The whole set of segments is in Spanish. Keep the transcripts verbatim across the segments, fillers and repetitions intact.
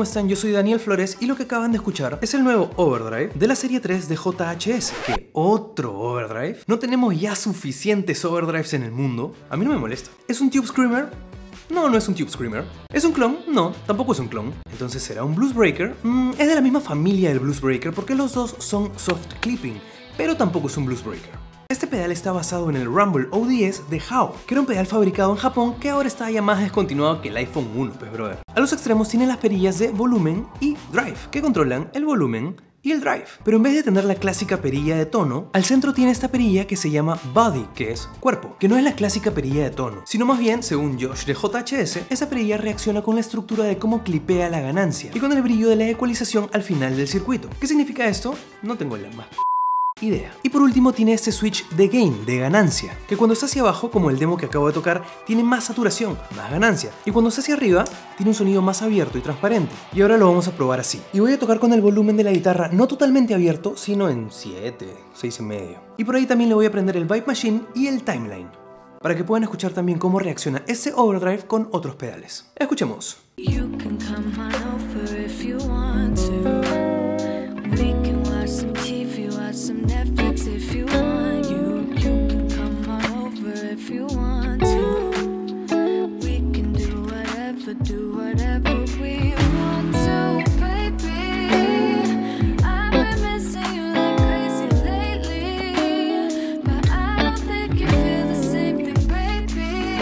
¿cómo están? Yo soy Daniel Flores y lo que acaban de escuchar es el nuevo overdrive de la serie tres de J H S. ¿Qué otro overdrive? ¿No tenemos ya suficientes overdrives en el mundo? A mí no me molesta. ¿Es un Tube Screamer? No, no es un Tube Screamer. ¿Es un clon? No, tampoco es un clon. Entonces, ¿será un Blues Breaker? Mm, es de la misma familia del Blues Breaker porque los dos son soft clipping, pero tampoco es un Blues Breaker. Este pedal está basado en el Rumble O D S de H A O, que era un pedal fabricado en Japón que ahora está ya más descontinuado que el iPhone uno, pues brother. A los extremos tiene las perillas de volumen y drive, que controlan el volumen y el drive. Pero en vez de tener la clásica perilla de tono, al centro tiene esta perilla que se llama Body, que es cuerpo, que no es la clásica perilla de tono, sino más bien, según Josh de J H S, esa perilla reacciona con la estructura de cómo clipea la ganancia y con el brillo de la ecualización al final del circuito. ¿Qué significa esto? No tengo la más idea. Y por último tiene este switch de gain, de ganancia, que cuando está hacia abajo, como el demo que acabo de tocar, tiene más saturación, más ganancia, y cuando está hacia arriba, tiene un sonido más abierto y transparente. Y ahora lo vamos a probar así. Y voy a tocar con el volumen de la guitarra no totalmente abierto, sino en siete, seis y medio. Y por ahí también le voy a prender el Vibe Machine y el Timeline, para que puedan escuchar también cómo reacciona ese overdrive con otros pedales. Escuchemos. You can come on over if you want to. We can watch some T V, watch some Netflix if you want. You, you can come on over if you want to. We can do whatever, do whatever we want to, baby. I've been missing you like crazy lately, but I don't think you feel the same thing, baby.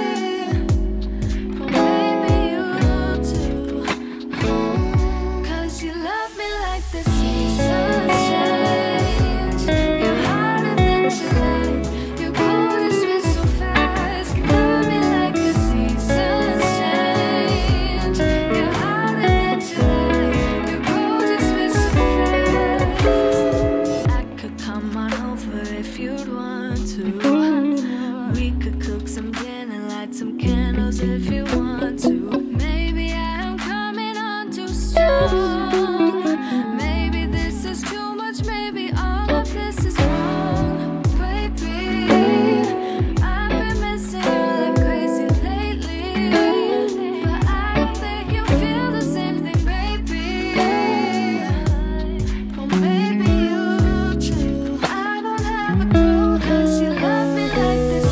Or maybe you too, oh, 'cause you love me like this. If you want to, maybe I am coming on too strong. Maybe this is too much, maybe all of this is wrong, baby. I've been missing you like crazy lately, but I don't think you feel the same thing, baby. Or maybe you too. I don't have a clue, 'cause you love me like this.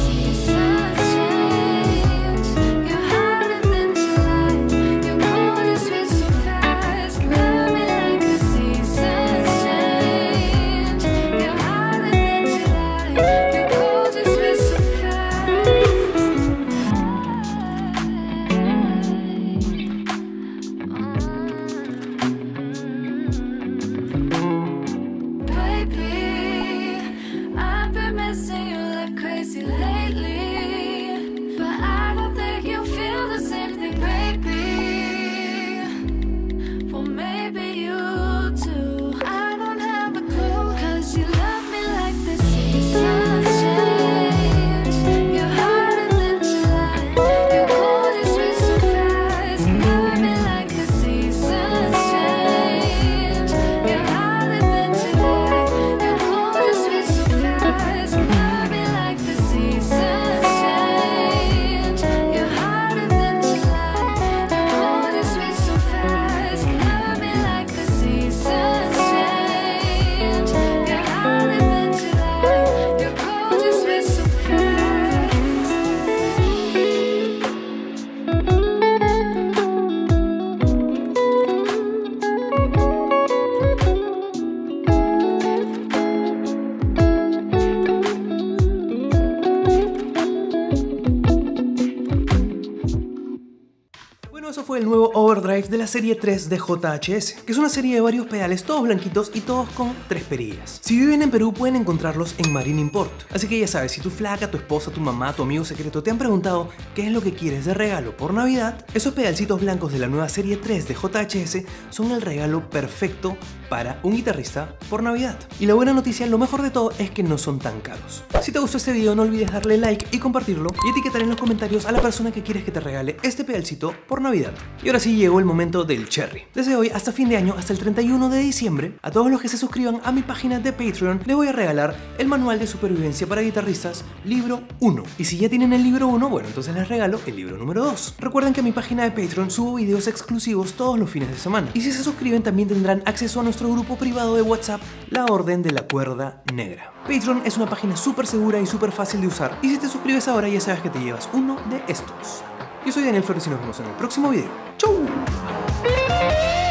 Eso fue el nuevo overdrive de la serie tres de J H S, que es una serie de varios pedales todos blanquitos y todos con tres perillas. Si viven en Perú pueden encontrarlos en Marine Import, así que ya sabes, si tu flaca, tu esposa, tu mamá, tu amigo secreto te han preguntado qué es lo que quieres de regalo por Navidad, esos pedalcitos blancos de la nueva serie tres de J H S son el regalo perfecto para un guitarrista por Navidad. Y la buena noticia, lo mejor de todo, es que no son tan caros. Si te gustó este video, no olvides darle like y compartirlo y etiquetar en los comentarios a la persona que quieres que te regale este pedalcito por Navidad. Y ahora sí llegó el momento del cherry. Desde hoy hasta fin de año, hasta el treinta y uno de diciembre, a todos los que se suscriban a mi página de Patreon les voy a regalar el manual de supervivencia para guitarristas libro uno. Y si ya tienen el libro uno, bueno, entonces les regalo el libro número dos. Recuerden que en mi página de Patreon subo videos exclusivos todos los fines de semana. Y si se suscriben también tendrán acceso a nuestro grupo privado de WhatsApp, La Orden de la Cuerda Negra. Patreon es una página súper segura y súper fácil de usar. Y si te suscribes ahora ya sabes que te llevas uno de estos. Yo soy Daniel Flores y nos vemos en el próximo video. ¡Chau!